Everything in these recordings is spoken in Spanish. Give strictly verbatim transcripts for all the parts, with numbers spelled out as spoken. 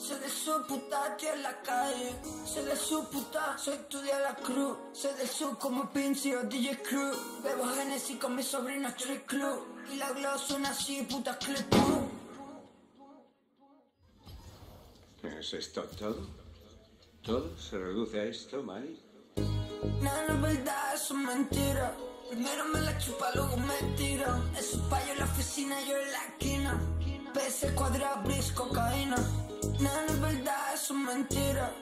Soy de su puta, tío en la calle. Soy de su puta, soy tu de la cruz. Soy del sur como Pinci o D J Crew. Bebo Genesis con mi sobrino Street Club. Y la glow suena así, puta clip. ¿Es esto todo? ¿Todo se reduce a esto, Mike? No, no es verdad, eso es mentira. Primero me la chupa, luego me tira. Esos payos en la oficina, yo en la esquina. P S cuadrado, bris, cocaína. No, no es verdad, eso es mentira.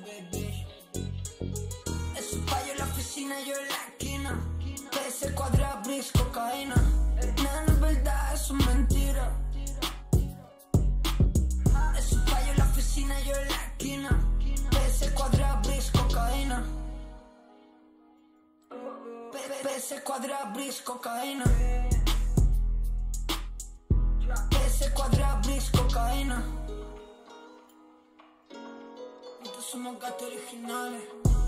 Esos payos en la oficina, yo en la esquina. P S cuadrado, bris, cocaína. No, no es verdad, eso es mentira. Esos payos en la oficina, yo en la esquina. P S cuadrado, bris, cocaína. P S cuadrado, bris, cocaína. P S cuadrado, bris, cocaína. Nosotros somos gatos originales.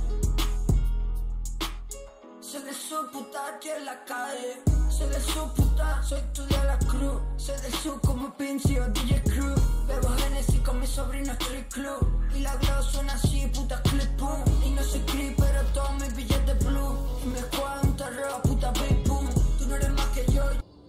Soy de su puta, tío en la calle. Soy de su puta, soy tu de la cruz. Soy del sur como Pinci o D J Crew. Bebo Genesis con mi sobrino Street Club. Y la glow suena así, puta clip boom. Y no soy creep, pero todos mis billetes blue. Y me juegan un terror, puta big boom. Tú no eres más que yo.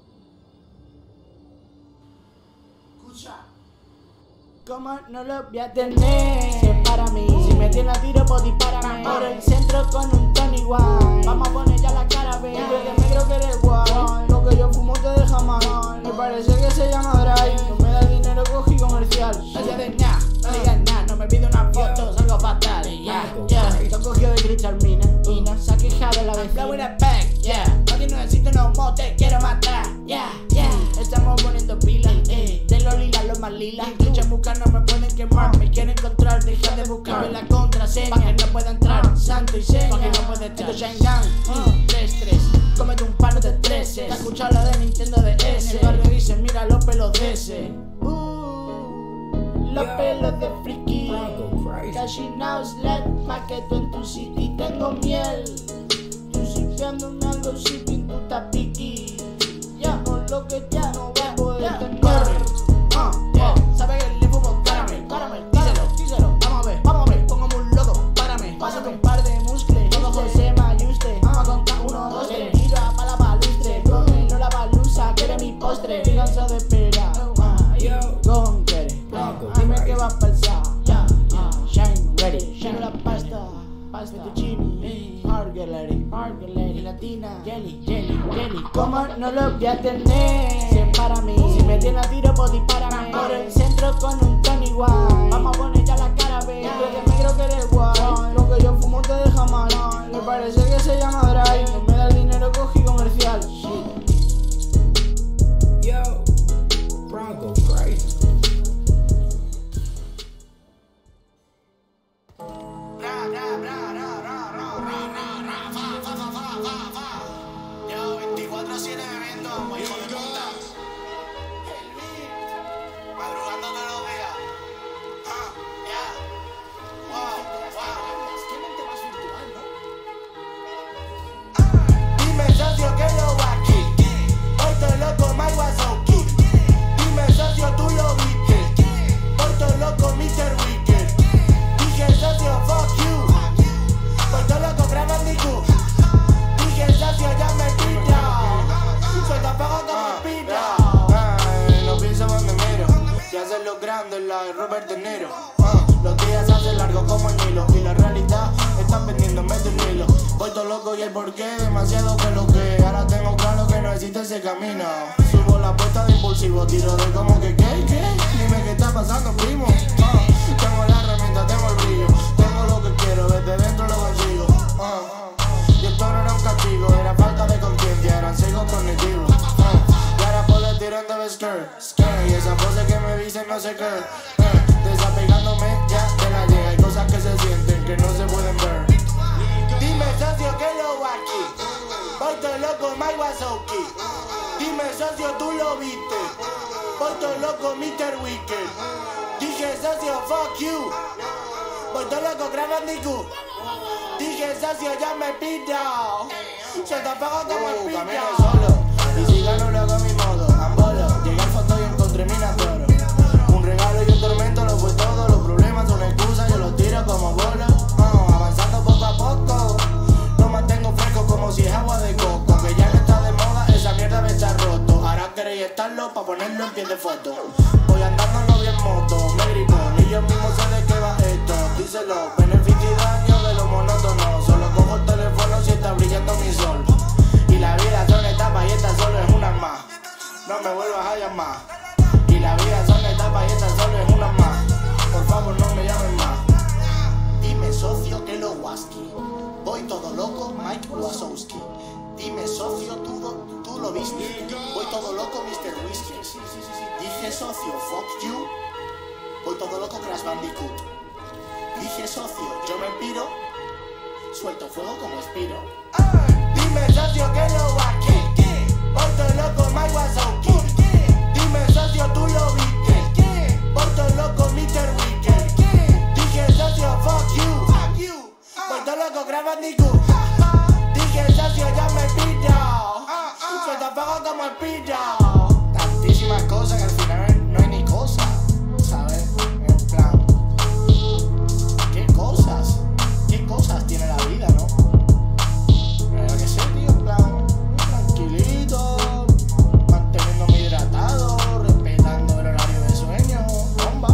Escucha. ¿Cómo no lo voy a tener? Si es para mí, si me tiene a tiro, pues dispárame. Por el centro con un Tony Wine. Vamos a poner ya la cara, baby. Que me creo que eres guay. Lo que yo fumo te deja mal. Me parece que se llama Drive. No me da dinero, cogí comercial. No se de nada, no digas nada. No me pide una foto, salgo fatal. Ya, ya. Lo cogió de Richard Mina. Y no se ha quejado la vez. La buena back, yeah. No tiene necesito no mote, quiero matar. Yeah, yeah. Estamos poniendo pilas, eh. De los lilas, los más lilas. Lucha buscar, no me pueden quemar. Me quieren encontrar, deja de buscar la contraseña. Pa' que no pueda entrar, santo y seña. Pa' que no pueda entrar. Esto Shanghai, uh, tres tres. Cómete un palo de trece. ¿Te has escuchado la de Nintendo D S? En el barrio dicen, mira los pelos de ese. Uh, los pelos de friki. Casi now sled, pa' que tú en tu city tengo miel. Tú sipiándome algo shipping, puta piqui. Ya, con lo que ya no va a poder tener. Ah, yeah. Sabe que le fumo caramel, caramel, díselo, díselo. Vamos a ver, vamos a ver, póngame un loco, párame. Pásate un par de muscles, todo José Mayustre. Vamos a contar uno, dos, tres. Tira pa' la palustre, cómelo la palusa, que eres mi postre. Estoy cansado de esperar, ah, yo, con quiere. Dime qué va a pasar, ya, ya. Shine ready, shine la pasta, pasta fettuccini, margherita, margherita, latina, jelly, jelly, jelly. ¿Cómo no lo voy a tener? Si es para mí, si me tiene a tiro, pues dispárame. Por el centro con un Tony Wine. Vamos a poner ya la cara, baby. Que me creo que eres guay. Lo que yo fumo te deja mal. Me parece que se llama Drive. No me da el dinero, cogí comercial. Yo, Bronco crazy. Yo, veinticuatro siete bebiendo, hijo de puta. Madrugando todos los días. Ah, ya. Wow, wow. Dime, socio, que yo va aquí. Hoy estoy loco, Mike Wazowski. Dime, socio, tú lo viste. Hoy estoy loco, mister Wicked. Dije, socio, fuck you. Hoy estoy loco, Gran Bandicoot. Dije, socio, ya me pilla. Soy tan pago como pilla. Ay, no pienso cuando miro. Si hacen los grandes, la de Robert De Niro. Uh, los días se hacen largos como el Nilo. Y la realidad están vendiéndome de un hilo. Voy todo loco y el porqué demasiado que lo que. Ahora tengo claro que no existe ese camino. Subo la puesta de impulsivo, tiro de como que qué, qué. Dime qué está pasando, primo. Uh, tengo la herramienta, tengo el brillo. Tengo lo que quiero, desde dentro lo consigo. Uh, y esto no era un castigo, era falta de conciencia, eran ciegos cognitivos. Uh, y ahora por el tirando de skirt, skirt. Y esa pose que me dicen no sé qué. Uh, desapegándome ya de la llega. Hay cosas que se sienten que no se pueden ver. Dime, socio, que lo va aquí. Voy todo loco, Mike Wazowski. Dime, socio, tú lo viste. Voy todo loco, mister Wicked. Dije, socio, fuck you. Voy todo loco, Gran Bandicoot. Dije, socio, ya me pilla. Se te apaga como el pilla. Camino solo, y si gano lo hago a mi modo. Ambolo, llegué al fondo y encontré minas de oro. Un regalo y un tormento, lo fue todo lo grabarlo pa' ponerlo en pie de foto. Voy andando no bien moto, me gripo, ni yo mismo sé de qué va esto. Díselo, beneficio y daño de lo monótono. Solo cojo el teléfono si está brillando mi sol. Y la vida son etapas y esta solo es una más. No me vuelvas a llamar. Y la vida son etapas y esta solo es una más. Por favor no me llamen más. Dime socio que lo Waski. Voy todo loco, Mike Wazowski. Dime socio, tú, tú lo viste. Voy todo loco, mister Whiskers. Dije socio, fuck you. Voy todo loco, Crash Bandicoot. Dije socio, yo me piro. Suelto fuego como Espiro. Dime socio que lo Waski. Voy todo loco, Mike Wazowski. Dime socio, tú lo viste. Voy todo loco, mister Whiskers. Dije socio, fuck you. Voy todo loco, Crash Bandicoot. Dije socio, ya me pillo. Suelta fuego como el pillo. Tantísimas cosas que al final no hay ni cosas, ¿sabes? En plan, ¿qué cosas? ¿Qué cosas tiene la vida, no? Pero que sé, tío, en plan, tranquilito, manteniéndome hidratado, respetando el horario de sueño, bomba.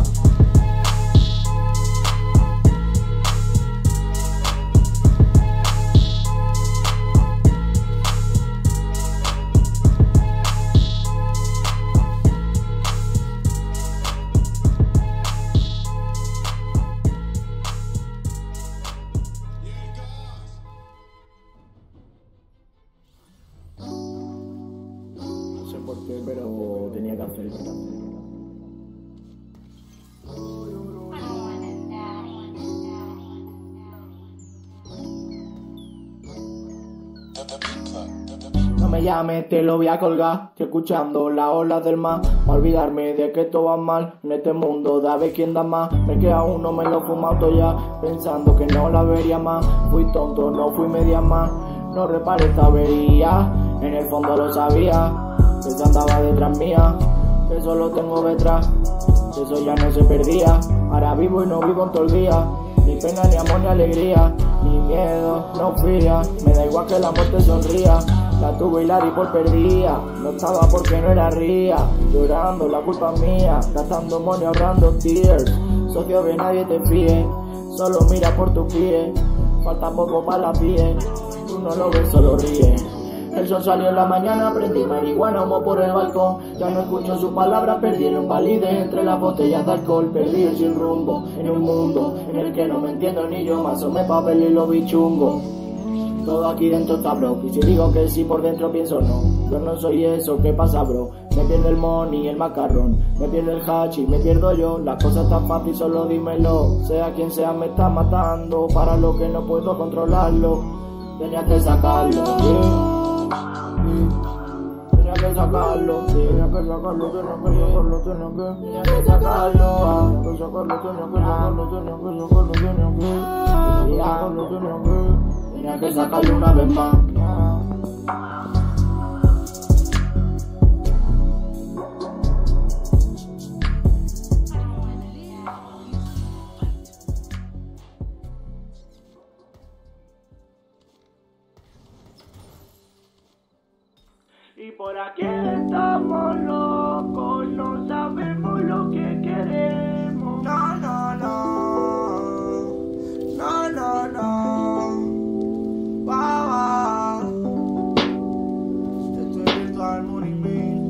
No sé por qué, pero tenía que hacerlo. No me llames, te lo voy a colgar. Estoy escuchando las olas del mar. A olvidarme de que todo va mal en este mundo, da ver quién da más. Me queda uno, me lo he fumado todo ya, pensando que no la vería más. Fui tonto, no fui media más. No reparé esta avería, en el fondo lo sabía, que se andaba detrás mía, que solo tengo detrás, que eso ya no se perdía. Ahora vivo y no vivo en todo el día, ni pena, ni amor, ni alegría, ni miedo, no fría. Me da igual que la muerte sonría, la tuve y la di por perdida. No estaba porque no era ría, llorando, la culpa mía, gastando money, ahorrando tears. Socio, que nadie te fíe, solo mira por tus pies, falta poco para la piel. Tú no lo ves, solo ríe. El sol salió en la mañana, prendí marihuana, humo por el balcón. Ya no escucho sus palabras, perdieron validez entre las botellas de alcohol. Perdido sin rumbo, en un mundo en el que no me entiendo ni yo. Más o me papel y lo bichungo. Todo aquí dentro está bro, y si digo que sí por dentro pienso no. Yo no soy eso, ¿qué pasa bro? Me pierdo el money y el macarrón, me pierdo el hachi, me pierdo yo. Las cosas tan fácil, solo dímelo. Sea quien sea me está matando, para lo que no puedo controlarlo. Tenía que sacarlo, yeah. Tenía que sacarlo, tenía que sacarlo, tenía que sacarlo, tenía que sacarlo, tenía que sacarlo, tenía que sacarlo, tenía que sacarlo, tenía que tenía que sacarlo una vez más. Y por aquí estamos locos, no sabemos lo que queremos. No, no, no, no, no, no. Wow, wow. Esto es Virtual Morning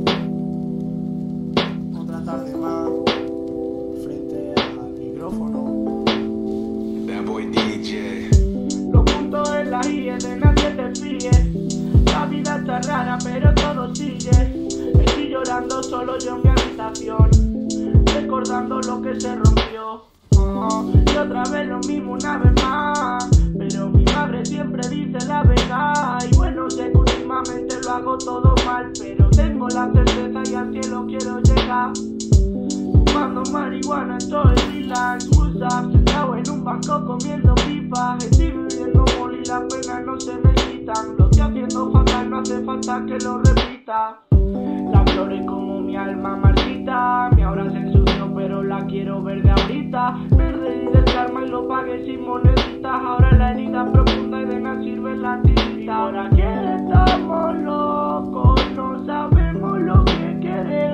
Beat. Otra tarde más frente al micrófono. That boy D J. Los puntos en la I E de nadie te fíe. La vida está rara, pero todo sigue. Estoy llorando solo yo en mi habitación, recordando lo que se rompió. Oh, y otra vez lo mismo una vez más, pero mi madre siempre dice la verdad. Y bueno, sé que últimamente lo hago todo mal, pero tengo la certeza y al cielo quiero llegar. Fumando marihuana estoy relax, WhatsApp, sentado en un banco comiendo pipas. Estoy viviendo mol y las penas no se me quitan. Lo estoy haciendo fatal, no hace falta que lo repita. Las flores como mi alma marchita, mi aura se ensució pero la quiero verde ahorita. Verde y del karma y lo pagué sin moneditas. Ahora la herida profunda y de nada sirve la tirita. Ahora que estamos locos, no sabemos lo que queremos.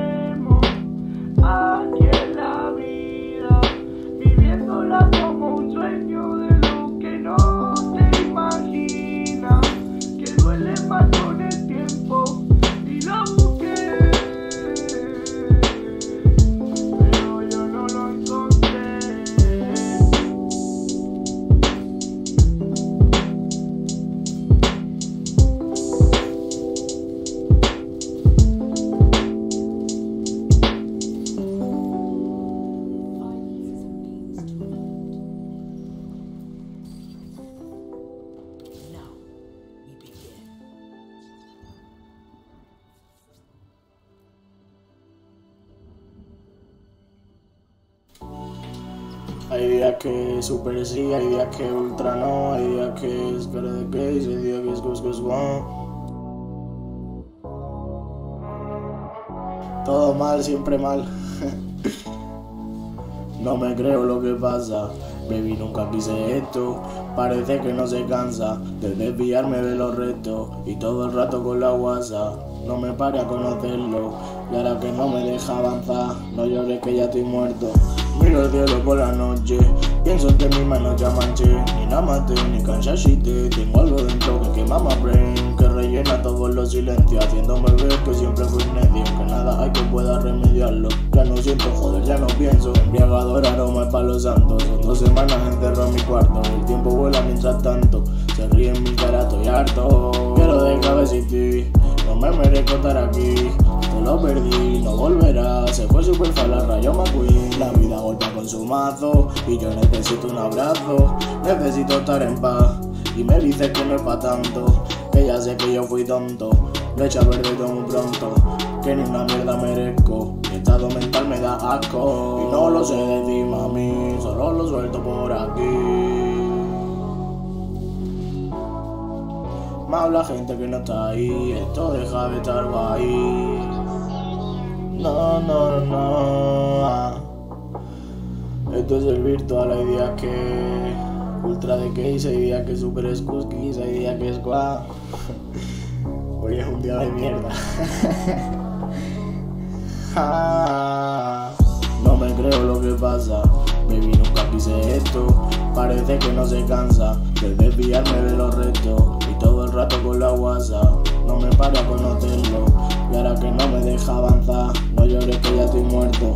Hay días que super sí, hay días que ultra no, hay días que es cara de case, hay días que es gus gus one. Todo mal, siempre mal. No me creo lo que pasa, baby, nunca quise esto. Parece que no se cansa de desviarme de los retos y todo el rato con la guasa. No me pare a conocerlo y ahora que no me deja avanzar, no llores que ya estoy muerto. Miro el cielo por la noche, pienso que mi mano ya manché. Ni Namaste, ni Kanshashite, tengo algo dentro que quema my brain, que rellena todos los silencios, haciéndome ver que siempre fui necio, que nada hay que pueda remediarlo. Ya no siento, joder, ya no pienso. Embriagador aroma es pa' los santos. Son dos semanas encerrado en mi cuarto, el tiempo vuela mientras tanto. Se ríe en mi cara, estoy harto. Quiero dejar sin ti, no me merezco estar aquí. Te lo perdí, no volverá. Se fue super la Rayo McQueen. La vida golpea con su mazo y yo necesito un abrazo. Necesito estar en paz y me dice que no es pa' tanto, que ya sé que yo fui tonto. Le echa verde todo muy pronto, que ni una mierda merezco. Mi estado mental me da asco y no lo sé decir, mami, solo lo suelto por aquí. Me habla gente que no está ahí, esto deja de estar guay. No, no, no. Esto es el virtual, hay días que ultra de case, hay días que super es cookies, hay días que es guau. Hoy es un día de mierda. No me creo lo que pasa, baby, nunca quise esto. Parece que no se cansa de desviarme de los retos y todo el rato con la guasa. No me pare a conocerlo y ahora que no me deja avanzar, no llores que ya estoy muerto.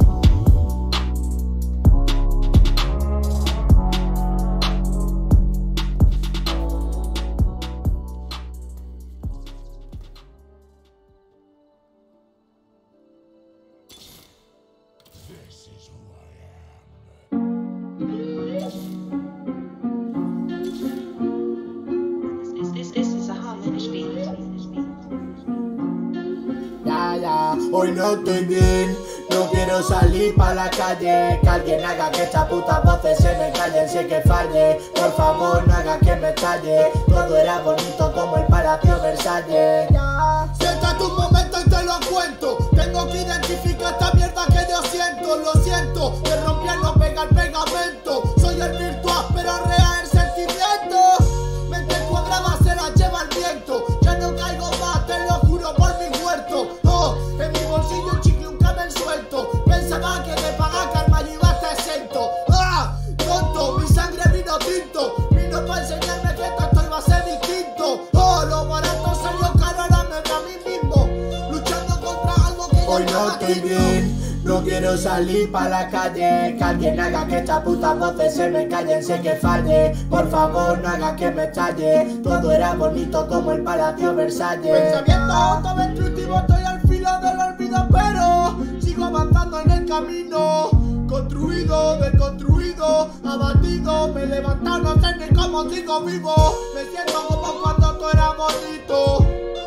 Ya, ya, hoy no estoy bien, no quiero salir pa' la calle. Que alguien haga que estas putas voces se me callen, sé que falle. Por favor, no haga que me estalle. Todo era bonito como el Palacio Versalles. Siéntate un momento y te lo cuento. Tengo que identificar esta mierda que yo siento. Lo siento, te rompían no pega el pegamento. Soy el virtual, pero real el sentimiento. Mente cuadrada se la lleva el viento. Ya no caigo más, te lo juro por mi muerto. Oh, en mi bolsillo un chicle, un camel suelto. Pensaba que de pagar karma yo iba a estar exento. Ah, tonto, mi sangre vino tinto. Vino para enseñarme que esto iba a ser distinto. Oh, lo barato salió caro, ahora me veo a mí mismo luchando contra algo que hoy no estoy bien. No quiero salir pa' la calle. Que alguien haga que estas putas voces se me callen, sé que falle. Por favor, no haga que me estalle. Todo era bonito como el Palacio Versalles. Pensamiento autodestructivo, estoy al filo del olvido, pero sigo avanzando en el camino. Construido, deconstruido, abatido, me he levantado, no sé ni cómo sigo vivo. Me siento como cuando todo era bonito,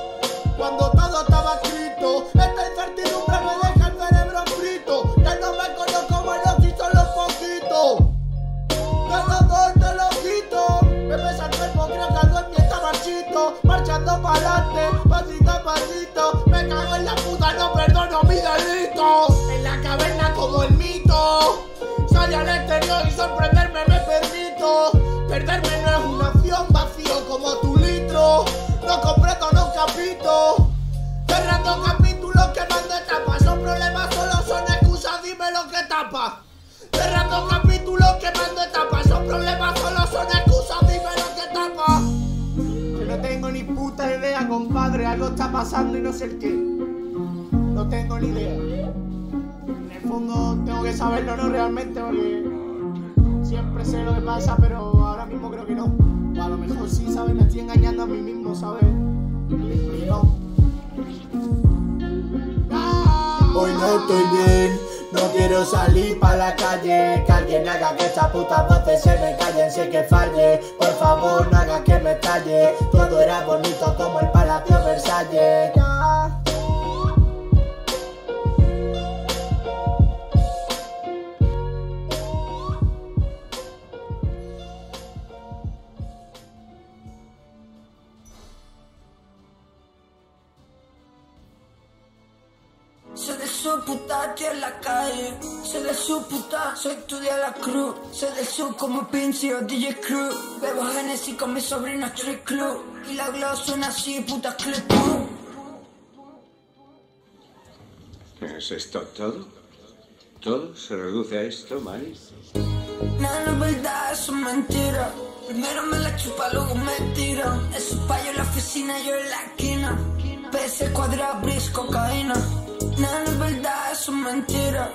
cuando todo estaba escrito. Esta incertidumbre me deja el cerebro frito. Ya no me conozco, bueno, si son los poquitos. Te lo doy, te lo quito. Me pesa el cuerpo, creo que algo en mí está marchito. Marchando pa'lante, pasito a pasito. Me cago en la puta, no perdono mi delito. En la caverna como el mito. Salir al exterior y sorprenderme me permito. Perderme no es una opción, vacío como tu litro. No completo, no capito. Cerrando capítulos, quemando etapas. Los problemas solo son excusas, dime lo que tapa. Cerrando capítulos, quemando etapas. Los problemas solo son excusas, dime lo que tapa. Que no tengo ni puta idea, compadre. Algo está pasando y no sé el qué. No tengo ni idea. En el fondo tengo que saberlo, no realmente, porque siempre sé lo que pasa, pero ahora mismo creo que no. O a lo mejor sí, ¿sabes? Me estoy engañando a mí mismo, ¿sabes? Y no. Hoy no estoy bien, no quiero salir pa' la calle. Que alguien haga que estas putas voces se me callen, sé que falle. Por favor, no haga que me estalle. Todo era bonito como el Palacio Versalles. puta, estoy en la calle. Sé de su puta, soy tu de la cruz. Sé de su como Pinci o D J Crew. Bebo Genesis con mi sobrino Street Club. Y la glow suena así, puta clip. ¿Es esto todo? ¿Todo se reduce a esto, Mari? No, no es verdad, eso es mentira. Primero me la chupa, luego me tira. Eso pa' yo en la oficina, yo en la esquina. P S cuadrado, bris, cocaína. No, no es verdad, eso es mentira.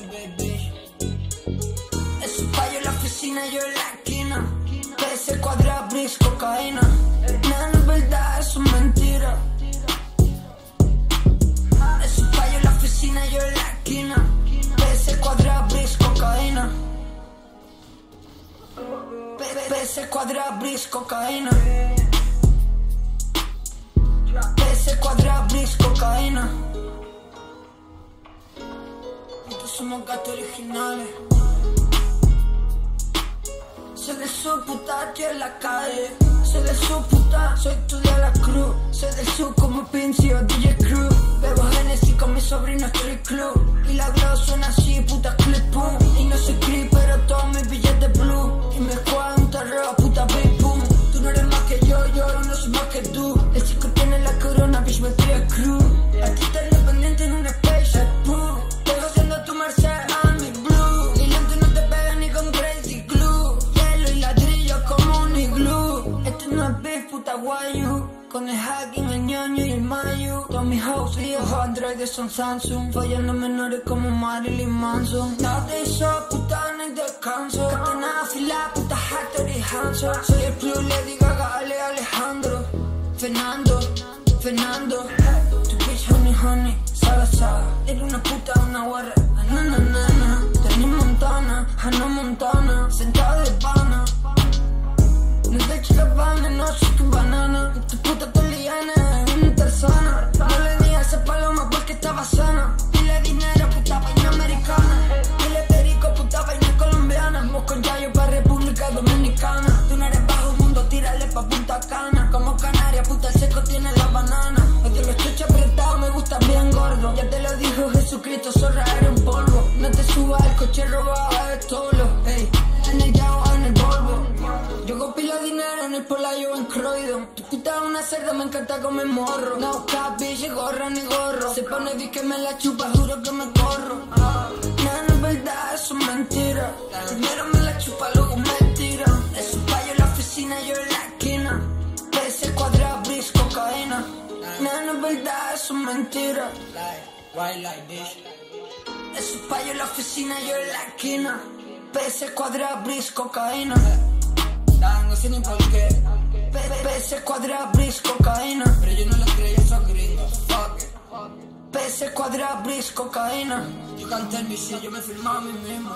Eso pa' yo en la oficina, yo en la esquina. P S cuadrado, bris, cocaína. No, no es verdad, eso es mentira. Eso pa' yo en la oficina, yo en la esquina. P S cuadrado, bris, cocaína. P S cuadrado, bris, cocaína. P S cuadrado, bris, cocaína. Nosotros somos gatos originales. Sé de su puta, estoy en la calle. Sé de su puta, soy tu de la cruz. Sé de su como Pinci o D J Crew. Bebo Genesis con mi sobrino Street Club. Y la glow suena así, puta clip boom. Y no soy creep, pero todos mis billetes blue. Y me juegan un terror, puta big boom. Tú no eres más que yo, yo no soy más que tú. El chico tiene la corona, bitch, me trae crew. Artista independiente en un spaceship, boom. Tengo siendo tu Mercedes, I'm mi blue. Y lento no te pega ni con crazy glue. Hielo y ladrillo como un iglú. Esto no es beef, puta guayu. Con el hacking, el ñoño y el mayu. Todos mis hoes y los androides son Samsung. Fallando menores como Marilyn Manson. Nada de eso, puta, no hay descanso. Katana afilada, puta, Hattori y Hanson. Soy el plus, Lady Gaga, Ale Alejandro. Fernando, Fernando. Tu bitch, honey, honey, saga, saga. Eres una puta, una guarra. Na, na, na, na. Tenés Montana, Hannah Montana. Sentada de pana. No te chicas van, no soy tu banana. Tu puta toliana, una persona. No le di a esa paloma porque estaba sana. Dile dinero, puta vaina americana. Dile perico, puta vaina colombiana. Vamos con Yayo pa' República Dominicana. Tú no eres bajo mundo, tírale pa' Punta Cana. Como Canaria, puta el seco tiene la banana. Odio los chuchos apretados, me gusta bien gordo. Ya te lo dijo Jesucristo, zorra eres un polvo. No te subas al coche robado, eres tolo. Ey, en el Yao, en el Volvo. Yo copilo dinero en el Polayo en Croydon. Tu puta es una cerda, me encanta comer morro. No capi, ni gorra ni gorro. Se pone vi que me la chupa, juro que me corro. No, no es verdad, eso es mentira. Primero me la chupa, luego me tira. Eso pa' yo en la oficina, yo en la esquina. P S cuadrado, bris, cocaína. No, no es verdad, eso es mentira. Eso pa' yo en la oficina, yo en la esquina. P S cuadrado, bris, cocaína. No sé ni por qué. P S cuadrado, bris, cocaína. Pero yo no lo creía, esos gringos. Fuck it. P S cuadrado, bris, cocaína. Yo canté el bici, yo me filmaba a mí mismo.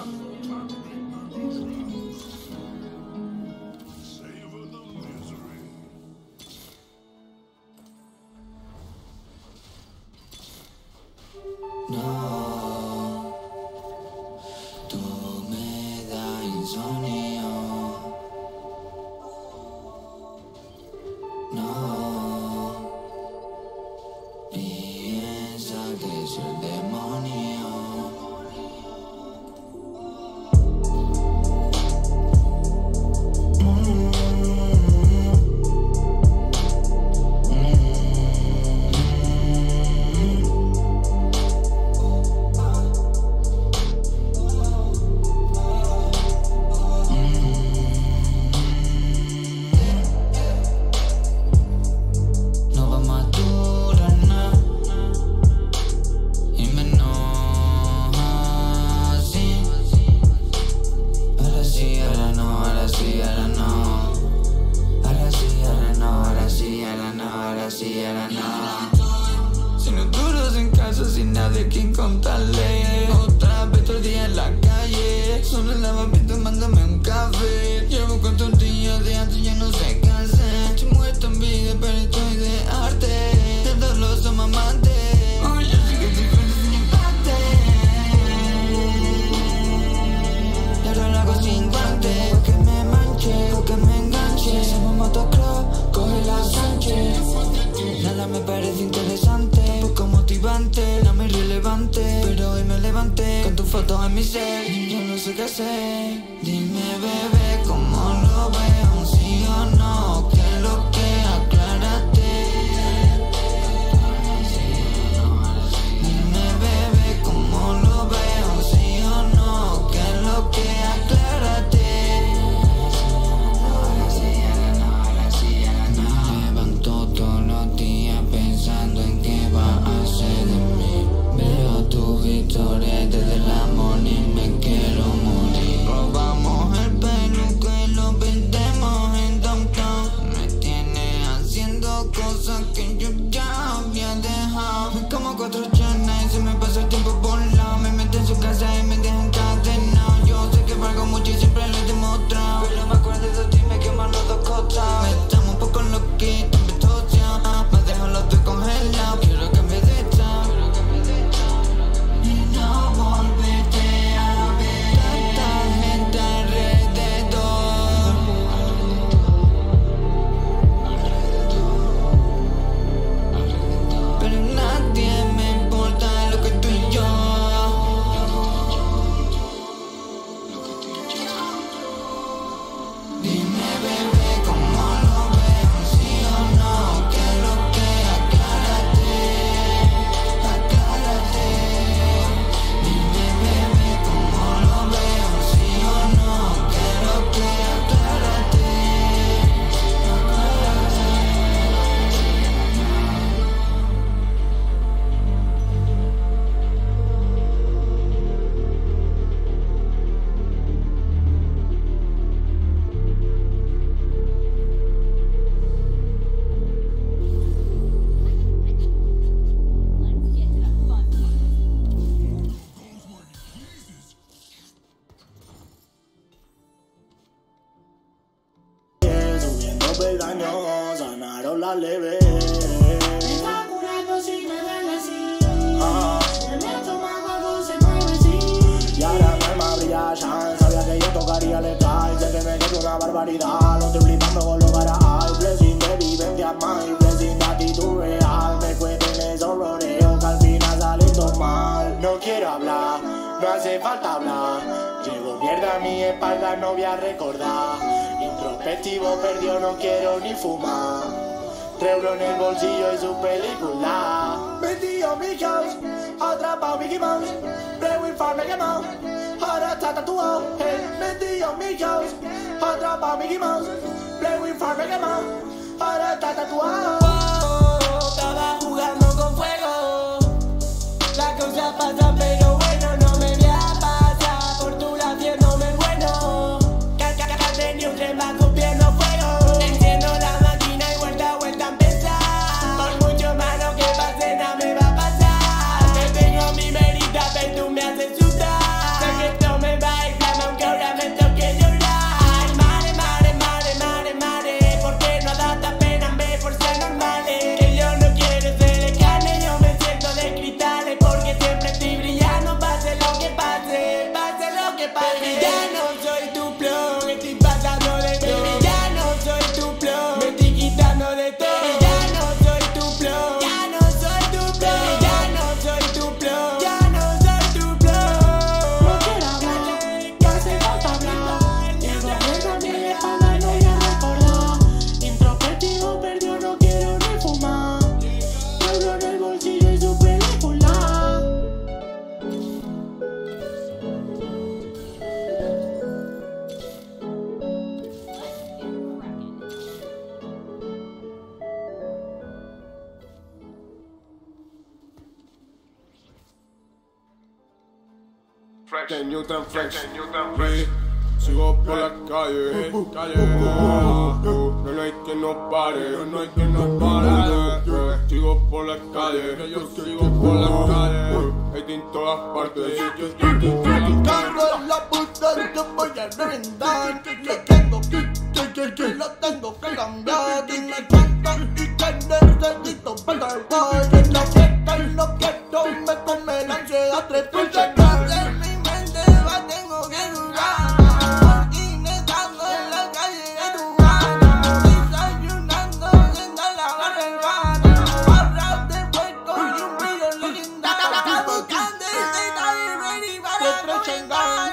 No, tú me das insomnio. No, piensa que soy el demonio. fotos en mi cel, yo no sé qué hacer. Dime, bebé, cómo lo veo, sí o no, que es lo que aclárate. Dime, bebé, cómo lo veo, sí o no, que es lo que aclárate. Me levanto todos los días pensando en qué va a hacer de mí. Veo tus historias desde la morning, me quiero morir. Robamos el peluque y lo vendemos en downtown. Me tiene haciendo cosas que yo ya había dejado. Me como cuatro chanas y se me pasa el tiempo por lado. Me meten en su casa y me dejan encadenado. Yo sé que valgo mucho y siempre lo he demostrado, pero me acuerdo de ti, me queman los dos costados. Me estamos un poco loquitos, me tocha. Me dejan los dos congelados. Quiero que me dé chao y no volverte a ver. Tanta gente alrededor, pero nadie me importa lo que tú y yo. Dime, bebé, cómo lo veo, sí o no, que es lo que aclárate, aclárate. Dime, bebé, cómo lo veo, sí o no, que es lo que aclárate, Subiendo peldaños, sanaron la leve. Me está curando si me duele así. Ah, En el estómago algo se mueve así. y ahora mi alma brilla, ya sabía que yo tocaría letal. Sé que me quedo una barbaridad, lo estoy flipando con lo para hay. Blessing de vivencia más, blessing de actitud real. Me cuenten esos rodeos que al final salen todo mal. No quiero hablar, no hace falta hablar. Llevo mierda a mi espalda, no voy a recordar. Introspectivo perdió, no quiero ni fumar. Tres euros en el bolsillo y su película. Metido mi house, atrapado Mickey Mouse. Brewing Farm me quemado, ahora está tatuado. Hey, metido mi house, atrapado Mickey Mouse. Brewing Farm me quemado, ahora está tatuado. Estaba jugando con fuego. Las cosas pasan, pero bueno, no me voy a pasar por tu lado haciéndome el bueno. Carga de un tren va cumpliendo fuego. Enciendo la máquina y vuelta a vuelta a empezar. Por mucho malo que pase, nada me va a pasar. Que tengo mi verita, pero tú me haces sudar. Sé que esto me va a inflamar, aunque ahora me toque llorar. Ay, mare, mare, mare, mare, mare. ¿Por qué no da tanta pena en vez por ser normales? Que yo no quiero ser de carne, yo me siento de cristales. Porque siempre estoy brillando, pase lo que pase, pase lo que pase. Baby, ya no soy tu plon, estoy pasando de todo. Baby, ya no soy tu plon, me estoy quitando de todo. Baby, ya no soy tu plon, ya no soy tu plon. Baby, ya no soy tu plon, ya no soy tu plon. No quiero hablar, no hace falta hablar. Llego a mi espalda y no voy a recordar. Introspectivo perdió, no quiero ni fumar. Euro en el bolsillo y su película. Fresh, new tan fresh, fresh. Sigo por la calle, calle. No, no hay que no pare, no hay que no pare. Sigo por la calle, yo sigo por la calle. Hay en todas partes. Cargo la puta, yo voy a reventar. Que tengo que, que, que, que lo tengo que cambiar. Y me cuentan y que necesito perder. Que no quiero, no quiero, me come la ansiedad. Tres putas en mi mente va, tengo que durar. Y me salgo en la calle de tu mano. Desayunando, yendo a lavar el baño. Barras de puerco y un brillo legendario. Buscando y estoy ready para chingar.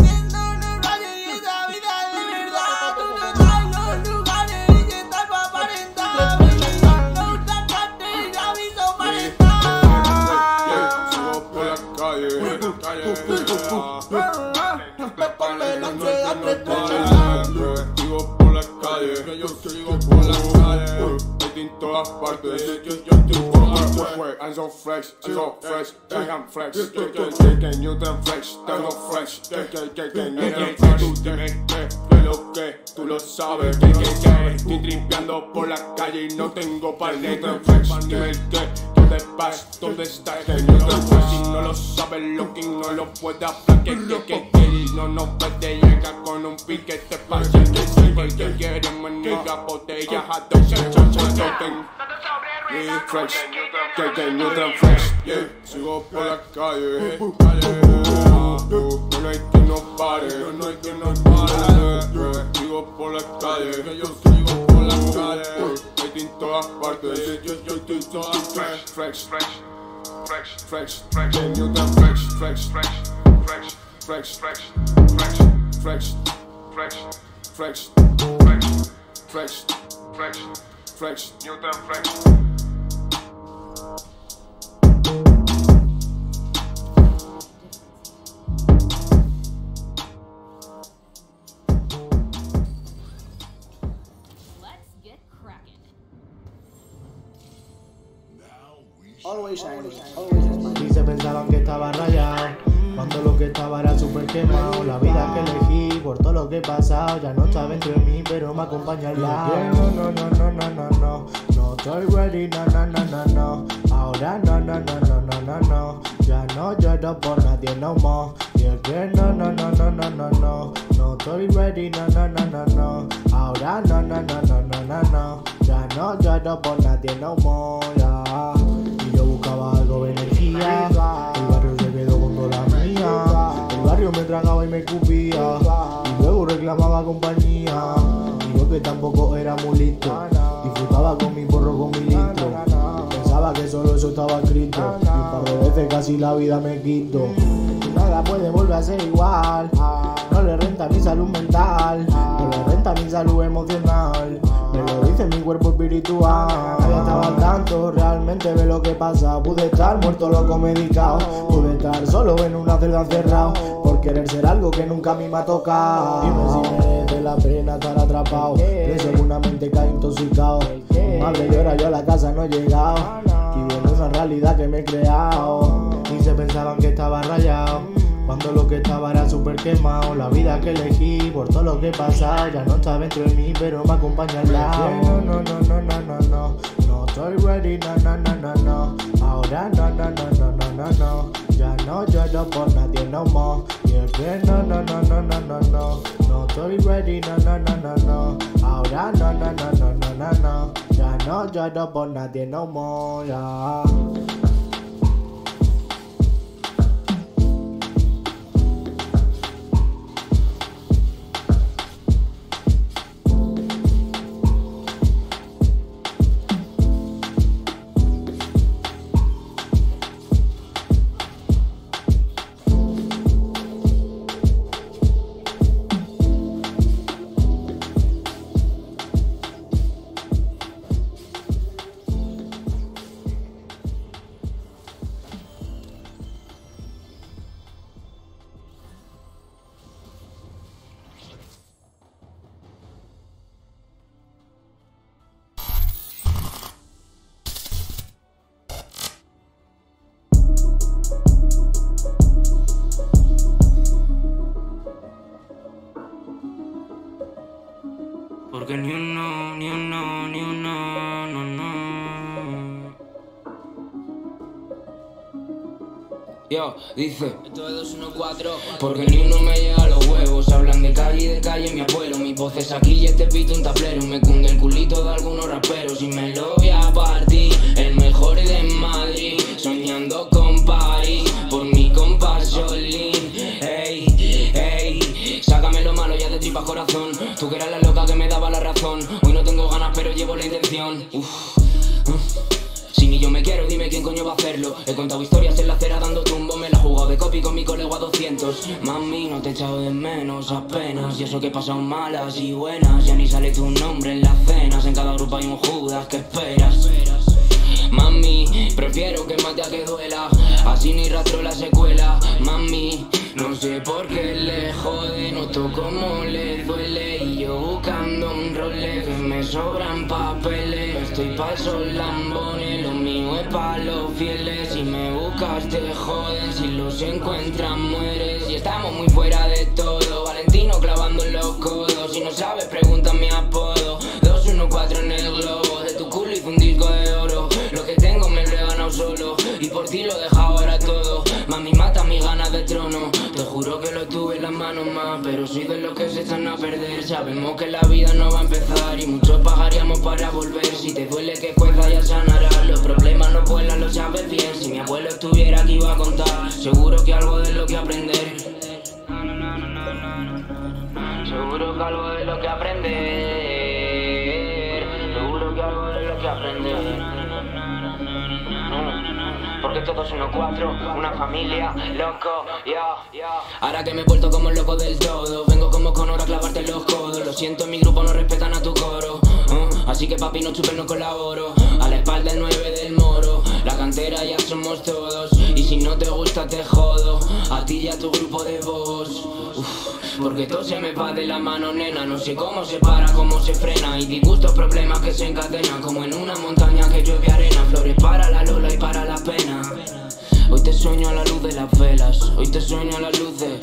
Sigo por la calle, que yo sigo por la calle. Estoy en todas partes, yo estoy por la calle. I'm so fresh, I'm so fresh, I'm fresh. Que Newton fresh, tengo fresh. Que Newton fresh, tú dime que lo que tú lo sabes. Que estoy tripeando por la calle y no tengo pal Newton fresh. Dime que ¿dónde vas? ¿Dónde estás? Que Newton fresh, si no lo sabes, lo que no lo puede hablar. Que que que que no nos puede llegar con un piquete pa' que que que quiere maniga botella a dos fresh, que que Newton fresh, yeah. Sigo por la calle, calle. No hay que no pare, no hay que no pare. Sigo por la calle, que yo sigo por la calle. Estoy en todas partes, yo yo estoy todas fresh, fresh, fresh, fresh, fresh, fresh. Que Newton fresh, fresh, fresh, fresh, fresh, fresh, fresh, fresh, fresh, fresh, fresh, fresh, fresh, fresh, Newton fresh. Always shining, always shining. Y se pensaban que estaba rayado, cuando lo que estaba era súper quemado. La vida que elegí, por todo lo que he pasado, ya no está dentro de mí, pero me acompaña al lado. No, no, no, no, no, no, no, no estoy ready, no, no, no, no, no. Ahora no, no, no, no, no, no, no. Ya no lloro por nadie, no more. Y es que no, no, no, no, no, no, no. No estoy ready, no, no, no, no, no. Ahora no, no, no, no, no, no, no. Ya no lloro por nadie, no more, yeah. Yo buscaba algo de energía, el barrio se quedó con toda la mía. El barrio me tragaba y me escupía, y luego reclamaba compañía. Y yo que tampoco era muy listo, disfrutaba con mi porro, con mi litro. Pensaba que solo eso estaba escrito, y un par de veces casi la vida me quito. Y nada puede volver a ser igual, no le renta mi salud mental, no le renta mi salud emocional. Me lo dice mi cuerpo espiritual. Nadie estaba al tanto, realmente ve lo que pasa. Pude estar muerto, loco, medicado. Pude estar solo en una celda encerrado, por querer ser algo que nunca a mí me ha tocado. Dime si merece la pena estar atrapado, que seguramente cae intoxicado. Mi madre llora, yo a la casa no he llegado, viviendo una realidad que me he creado. Y se pensaban que estaba rayado, cuando lo que estaba era súper quemado. La vida que elegí, por todo lo que he pasado, ya no está dentro de mí, pero me acompaña al lado. No, no, no, no, no, no, no. No estoy ready, no, no, no, no, no. Ahora no, no, no, no, no, no, no. Ya no lloro por nadie, no more. Y es que no, no, no, no, no, no, no. No estoy ready, no, no, no, no, no. Ahora no, no, no, no, no, no, no. Ya no lloro por nadie, no more, yeah. Porque ni uno, ni uno, ni uno, no, no. Yo, dice esto es dos uno cuatro. Porque ni uno me llega a los huevos. Hablan de calle y de calle mi abuelo. Mi voz es aquí y este pito un tablero. Me cunde el culito de algunos raperos y me lo voy a partir. El mejor de Madrid, soñando con París. Por mi compa Jolín. Ey, ey, sácame lo malo ya de tripas corazón. Tú que eras la loca que me daba la razón. Hoy no tengo ganas pero llevo la intención. Uf, uh. Sin Si yo me quiero, dime quién coño va a hacerlo. He contado historias en la acera dando tumbo. Me la he jugado de copy con mi colega a doscientos. Mami, no te he echado de menos apenas. Y eso que he pasado malas y buenas. Ya ni sale tu nombre en las cenas. En cada grupo hay un Judas, ¿qué esperas? Mami, prefiero que mate a que duela. Así ni rastro la secuela. Mami, no sé por qué le jode, noto como le duele. Y yo buscando un role que me sobran papeles. Estoy pa' esos lambones, lo mío es pa' los fieles. Si me buscas te joden, si los encuentras mueres. Y estamos muy fuera de todo, Valentino clavando en los codos. Si no sabes pregunta mi apodo, dos uno cuatro en el globo. De tu culo hice un disco de oro. Lo que tengo me lo he ganado solo, y por ti lo he dejado ahora todo. Mami, mata mis ganas de trono. Te juro que lo tuve en las manos más, pero soy de los que se están a perder. Sabemos que la vida no va a empezar y muchos pagaríamos para volver. Si te duele que cueza ya sanarás. Los problemas no vuelan, lo sabes bien. Si mi abuelo estuviera aquí iba a contar, seguro que algo de lo que aprender. Seguro que algo de lo que aprender. Seguro que algo de lo que aprender. Porque todos uno cuatro, una familia, loco, ya, yeah, ya yeah. Ahora que me he vuelto como loco del todo, vengo como Conor a clavarte los codos. Lo siento, en mi grupo no respetan a tu coro, uh, así que papi no chupes, no colaboro. A la espalda el nueve del moro, la cantera ya somos todos. Y si no te gusta te jodo, a ti y a tu grupo de bobos. Uf, porque todo se me va de la mano, nena. No sé cómo se para, cómo se frena. Y disgustos, problemas que se encadenan, como en una montaña que llueve arena. Flores para la lola y para la pena. Hoy te sueño a la luz de las velas. Hoy te sueño a la luz de...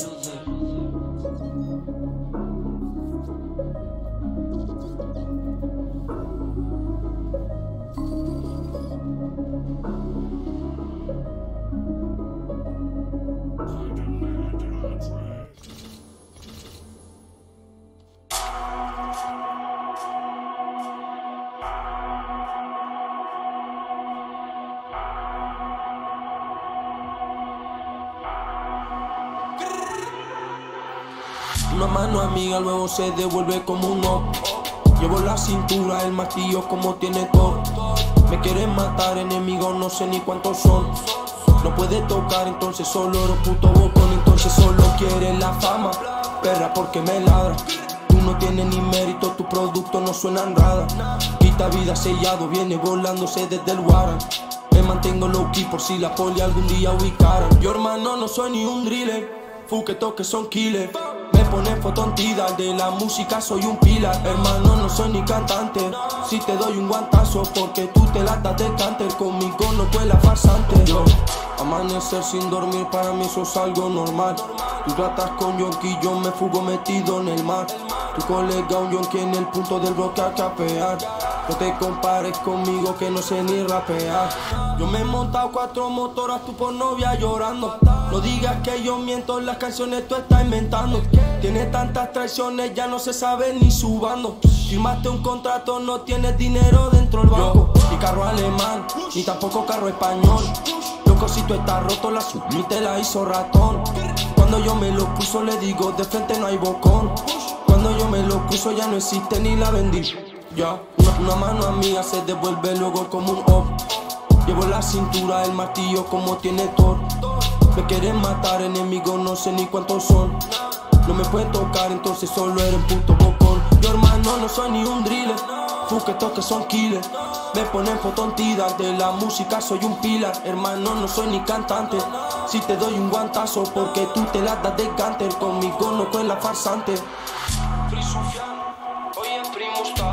Una mano amiga luego se devuelve como un no. Llevo la cintura, el martillo como tiene Thor. Me quieren matar enemigos, no sé ni cuántos son. No puede tocar, entonces solo era un puto bocón. Entonces solo quiere la fama, perra porque me ladra. Tú no tienes ni mérito, tu producto no suena en rada. Quita vida sellado, viene volándose desde el Warren. Me mantengo low key por si la poli algún día ubicara. Yo hermano no soy ni un driller, fu que toques son killer. Me ponen fotontida, de la música soy un pilar. Hermano no soy ni cantante, si te doy un guantazo porque tú te la das de cánter. Conmigo no cuela farsante. Yo, amanecer sin dormir para mí eso es algo normal. Tú tratas con yonki, yo me fugo metido en el mar. Tu colega un yonki en el punto del bloque a capear. No te compares conmigo que no sé ni rapear. Yo me he montado cuatro motoras, tú por novia llorando. No digas que yo miento, las canciones tú estás inventando. Tienes tantas traiciones, ya no se sabe ni su bando. Firmaste un contrato, no tienes dinero dentro del banco. Ni carro alemán, ni tampoco carro español. Loco, si tú estás roto, la subí te la hizo ratón. Cuando yo me lo puso le digo, de frente no hay bocón. Cuando yo me lo puso ya no existe ni la vendí. Ya, una, una mano amiga se devuelve luego como un op. Llevo la cintura, el martillo como tiene Thor. Me quieren matar enemigos, no sé ni cuántos son. No me pueden tocar, entonces solo eres un puto bocón. Yo hermano no soy ni un driller, fu que toques son killer. Me ponen fotontida, de la música soy un pilar. Hermano no soy ni cantante, si te doy un guantazo porque tú te la das de canter. Conmigo no cuela farsante. Free Sufjan, hoy es Free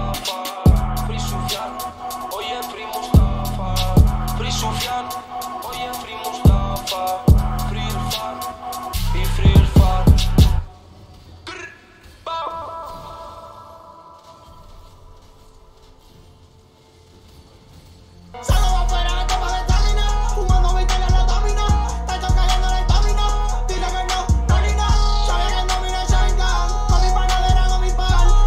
Mustafa. Free Sufjan, hoy es Free Mustafa. Free Sufjan, hoy es Free Mustafa. Free Irfan y Free Irfan. Salgo afuera de copa de estamina, fumando victoria en la domina. Te estoy cayendo la estamina, dile que no, no ni no. Sabía que domina Sharingan, con mi panadera, con mi pan.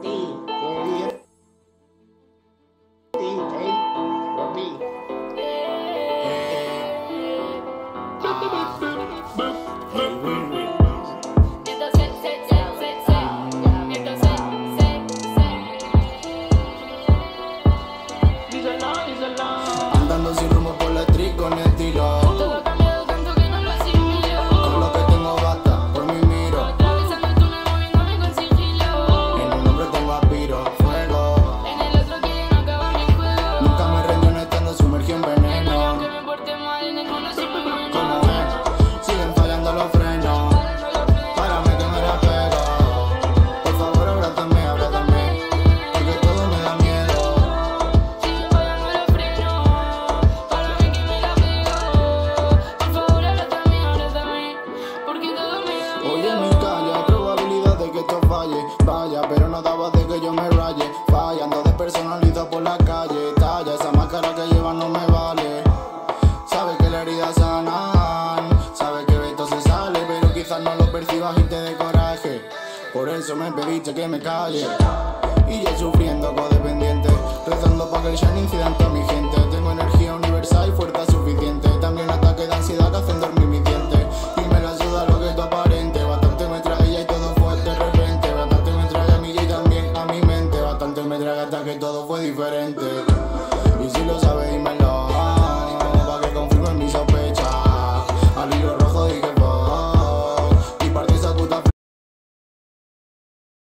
ti, qué bien. Ti, ey, papi. Andando sin rumbo por la street con estilo. Todo ha cambiado tanto que no lo asimilo. Con lo que tengo basta, por mi miro. Atravesando el túnel moviéndome con sigilo. En un hombre tengo aspiro, fuego. En el otro quieren acabar mi juego. Nunca me rendí no estando sumergido en veneno. Aunque me porte mal en el mundo siempre bueno. Como es, siguen fallando los frenos. Párame que me la pego. Por favor, abrázame, abrázame. Porque todo me da miedo. Sigue fallando los frenos. Para mí que me la pego. Por favor, abrázame, abrázame. Porque todo me da miedo. Hoy en mi calle hay probabilidad de que esto falle. Vaya, pero no daba de que yo me raye. Fallando despersonalizado por la calle. Talla, esa máscara que llevan no me vale. Sabe que la herida sanan. Sabe que esto se sale, pero quizás no lo percibas y te dé coraje. Por eso me pediste que me calle. Y yo sufriendo codependiente, rezando para que el shine incidente a mi gente. Tengo energía universal y fuerza suficiente. También ataque de ansiedad que hacen dormir mis dientes. Y me la suda lo que es aparente. Bastante me traga ella y todo fue de repente. Bastante me traga a mí y también a mi mente. Bastante me traga hasta que todo fue diferente. Y si lo sabes, dímelo.